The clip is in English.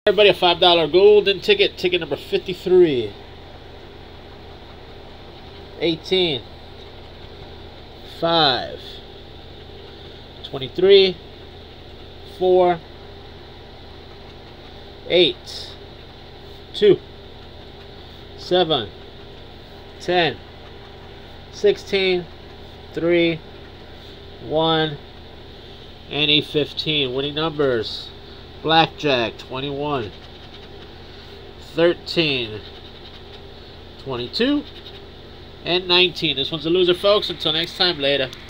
Everybody, a $5 golden ticket. Ticket number 53. 18. 5. 23. 4. 8. 2. 7. 10. 16. 3. 1. And a 15. Winning numbers: blackjack 21, 13, 22, and 19. This one's a loser, folks. Until next time, later.